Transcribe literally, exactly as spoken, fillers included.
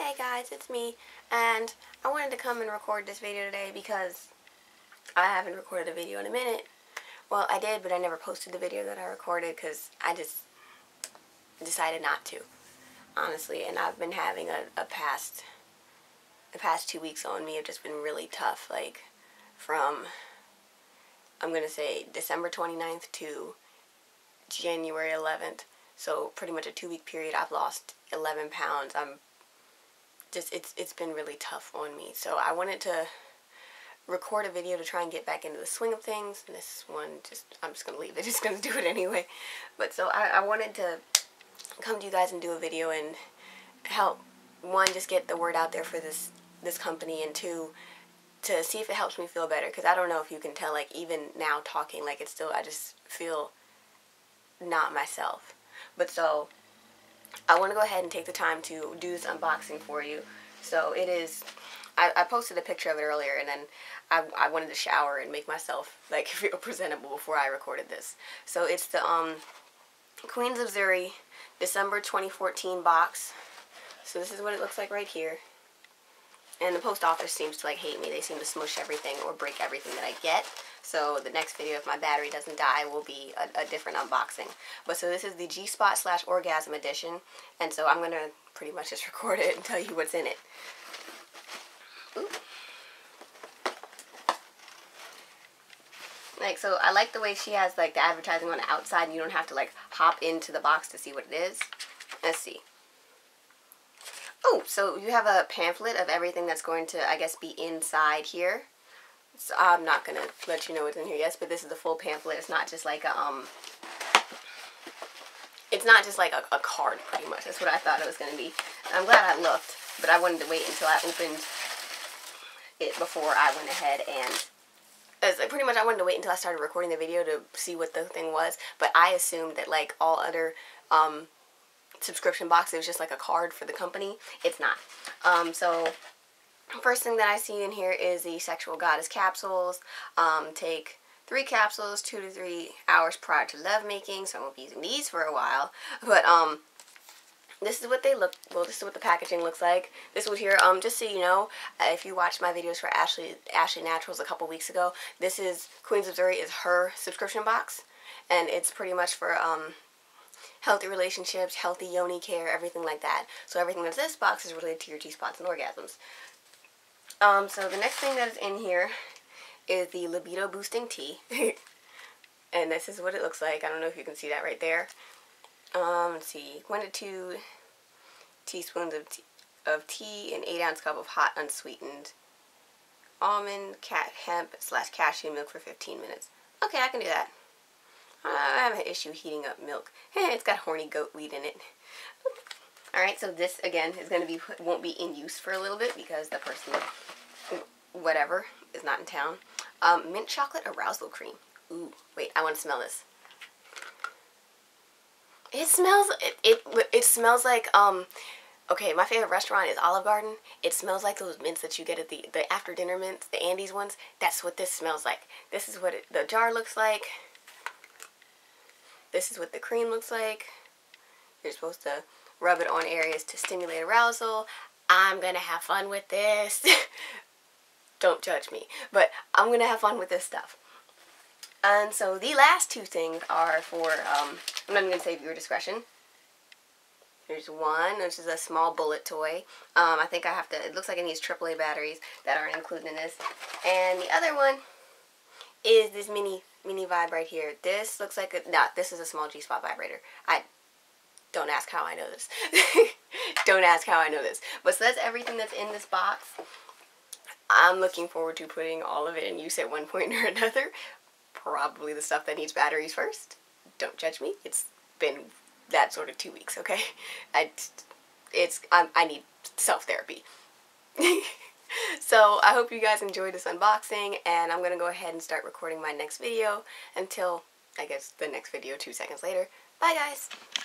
Hey guys, it's me, and I wanted to come and record this video today because I haven't recorded a video in a minute. Well, I did, but I never posted the video that I recorded because I just decided not to, honestly. And I've been having a, a past, the past two weeks on me have just been really tough, like from, I'm going to say December twenty-ninth to January eleventh. So pretty much a two week period, I've lost eleven pounds. I'm just, it's it's been really tough on me. So I wanted to record a video to try and get back into the swing of things. And this one, just, I'm just going to leave it. Just going to do it anyway. But so I, I wanted to come to you guys and do a video and help, one, just get the word out there for this, this company, and two, to see if it helps me feel better. Because I don't know if you can tell, like, even now talking, like, it's still, I just feel not myself. But so I want to go ahead and take the time to do this unboxing for you. So it is, I, I posted a picture of it earlier, and then I, I wanted to shower and make myself like feel presentable before I recorded this. So it's the um Queens of Zuri December twenty fourteen box. So this is what it looks like right here. And the post office seems to like hate me. They seem to smush everything or break everything that I get. So the next video, if my battery doesn't die, will be a, a different unboxing. But so this is the G-Spot slash Orgasm edition. And so I'm going to pretty much just record it and tell you what's in it. Ooh. Like, so I like the way she has like the advertising on the outside, and you don't have to like hop into the box to see what it is. Let's see. Oh, so you have a pamphlet of everything that's going to, I guess, be inside here. So I'm not going to let you know what's in here, yes, but this is the full pamphlet. It's not just like a, um, it's not just like a, a card, pretty much. That's what I thought it was going to be. I'm glad I looked, but I wanted to wait until I opened it before I went ahead and, as pretty much I wanted to wait until I started recording the video to see what the thing was, but I assumed that like all other, um, subscription box, it was just like a card for the company. It's not. Um, so first thing that I see in here is the Sexual Goddess Capsules. Um, take three capsules, two to three hours prior to lovemaking. So I won't be using these for a while. But um, this is what they look. Well, this is what the packaging looks like. This one here. Um, just so you know, if you watched my videos for Ashley Ashley Naturals a couple weeks ago, this is Queens of Zuri is her subscription box, and it's pretty much for um. healthy relationships, healthy Yoni care, everything like that. So everything that's in this box is related to your G-spots and orgasms. Um, so the next thing that is in here is the Libido Boosting Tea. And this is what it looks like. I don't know if you can see that right there. Um, let's see. One to two teaspoons of tea, of tea and eight ounce cup of hot unsweetened almond, cat, hemp, slash cashew milk for fifteen minutes. Okay, I can do that. I have an issue heating up milk. It's got horny goat weed in it. Alright, so this, again, is going to be, won't be in use for a little bit because the person, whatever, is not in town. Um, mint chocolate arousal cream. Ooh, wait, I want to smell this. It smells, it, it, it smells like, um, okay, my favorite restaurant is Olive Garden. It smells like those mints that you get at the, the after dinner mints, the Andes ones. That's what this smells like. This is what it, the jar looks like. This is what the cream looks like. You're supposed to rub it on areas to stimulate arousal. I'm going to have fun with this. Don't judge me. But I'm going to have fun with this stuff. And so the last two things are for, um, I'm not even going to say viewer discretion. There's one, which is a small bullet toy. Um, I think I have to, it looks like it needs triple A batteries that aren't included in this. And the other one is this mini mini vibe right here. This looks like a, nah, this is a small G-spot vibrator. I, don't ask how I know this. Don't ask how I know this. But so that's everything that's in this box. I'm looking forward to putting all of it in use at one point or another. Probably the stuff that needs batteries first. Don't judge me. It's been that sort of two weeks, okay? I, it's, I'm, I need self-therapy. So I hope you guys enjoyed this unboxing, and I'm going to go ahead and start recording my next video until, I guess, the next video two seconds later. Bye, guys!